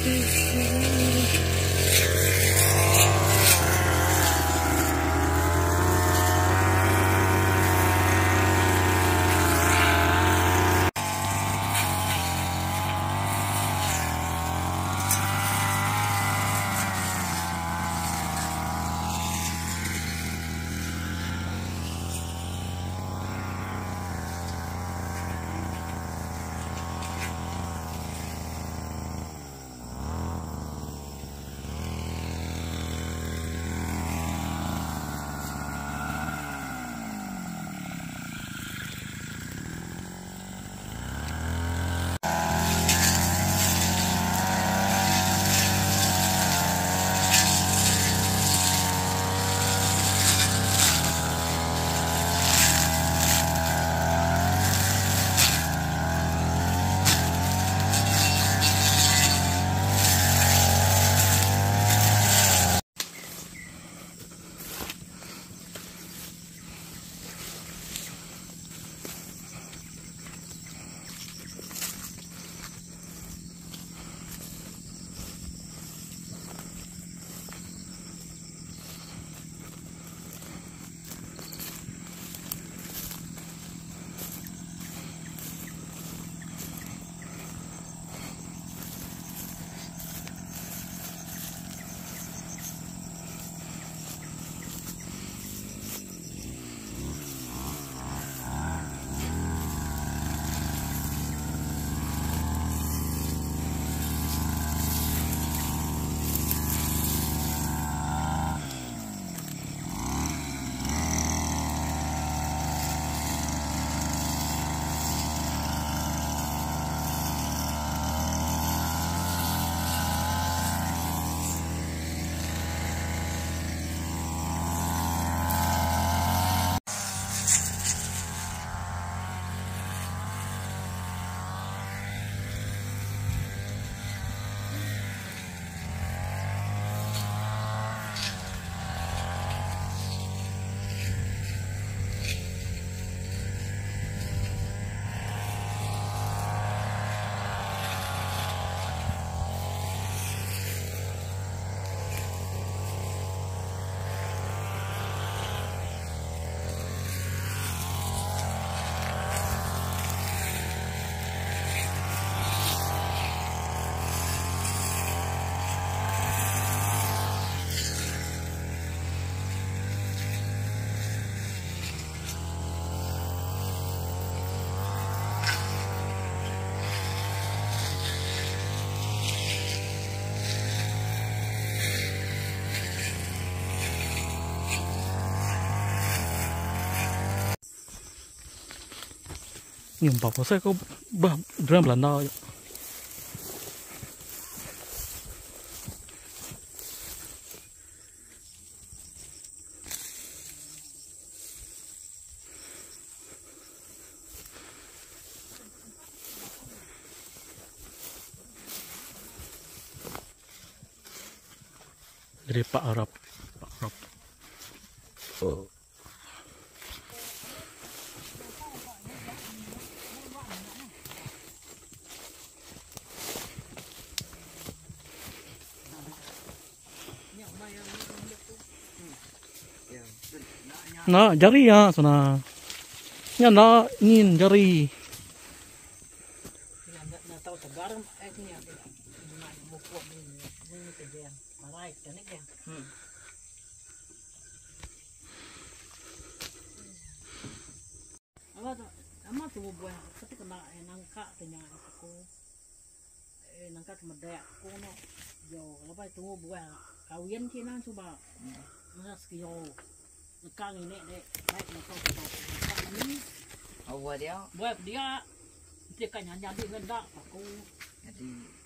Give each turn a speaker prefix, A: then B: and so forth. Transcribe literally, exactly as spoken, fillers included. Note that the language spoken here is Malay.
A: Nhưng bảo saya kau bah drum Belanda. Dari Pak Arab, Pak Arab. Oh. Nah, jari ya, sana. Ya, nah, ingin jari.
B: Ama tu buah, ketika nak nangka tanya aku, eh nangka cuma daya aku no, jo, lepas tu buah kawian cina cuba, mana sekiyo, nekang ini dek, baik nak kau kau ini,
C: oh buat dia,
B: buat dia, dia kan nyanyi ngendak aku,
C: jadi